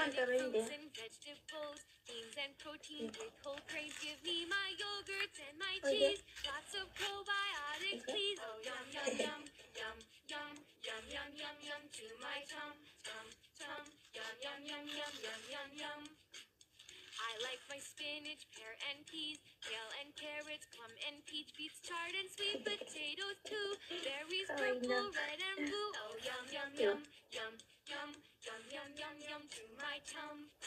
organic pero hindi. fruits and vegetables, beans and protein with whole grains. Give me my yogurts and my cheese. Lots of probiotics, please. Oh, yum, yum, yum, yum, yum, yum, yum, yum, yum, to my tum, tum, tum, yum, yum, yum, yum, yum, yum, yum. I like my spinach, pear and peas, kale and carrots, plum and peach, beets, chard and sweet potatoes too. Berries, purple, red and blue. Oh, yum, yum, yum, yum, yum, yum, yum, yum, yum, to my tum.